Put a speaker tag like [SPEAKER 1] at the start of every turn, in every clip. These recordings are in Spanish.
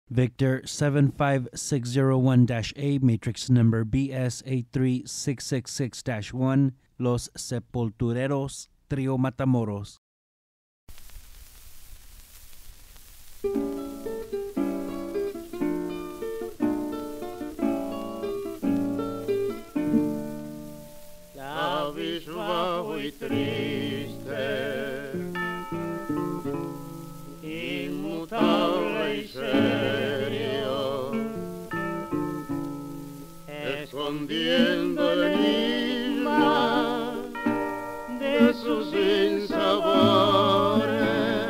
[SPEAKER 1] Victor 75601-A, matrix number BS83666-1, Los Sepultureros, Trio Matamoros.
[SPEAKER 2] Cabizbajo y triste, inmutable y serio, escondiendo el enigma de sus sinsabores,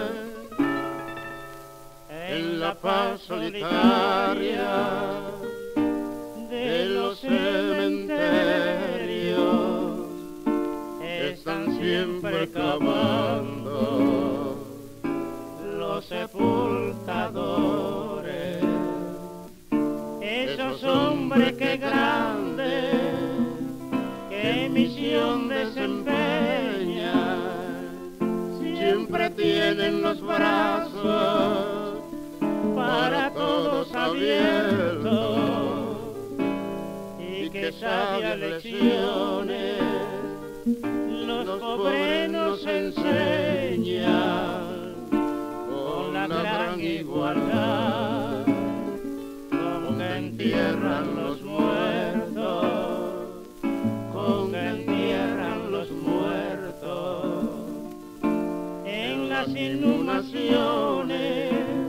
[SPEAKER 2] en la paz solitaria de los cementerios, están siempre cavando los sepultadores. Esos hombres que grandes, qué misión desempeñan, siempre tienen los brazos para todos abiertos, y que sabias lecciones los pobres nos enseñan, con la gran igualdad con que entierran los muertos, con que entierran los muertos. En las inhumaciones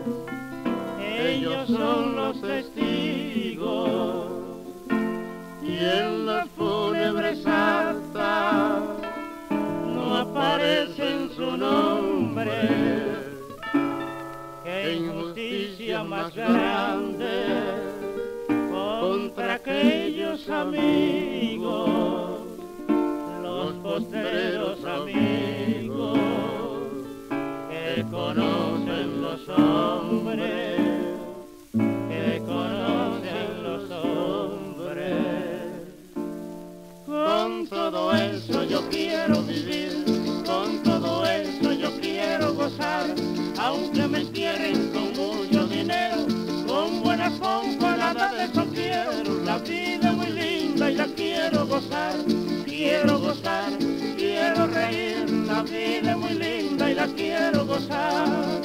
[SPEAKER 2] ellos son los testigos, y en las fúnebres actas no aparece en su nombre. Qué injusticia más grande contra aquellos amigos, los postreros amigos que conocen los hombres, que conocen los hombres. Con todo eso yo quiero vivir, con todo eso yo quiero gozar, aunque me entierren con mucho dinero, con buena pompa, nada de eso quiero. La vida es muy linda y la quiero gozar, quiero gozar, quiero reír. La vida es muy linda y la quiero gozar.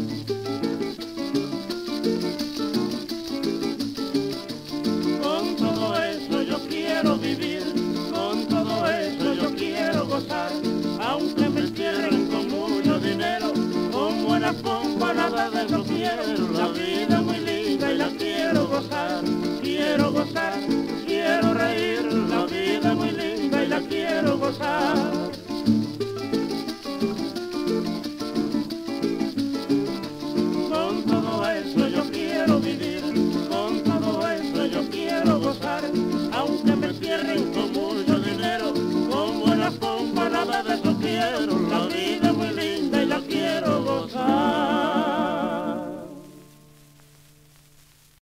[SPEAKER 2] Con todo eso yo quiero vivir, con todo eso yo quiero gozar, aunque me entierren con mucho dinero, con buena pompa, nada de eso quiero. La vida es muy linda y la quiero gozar, quiero gozar,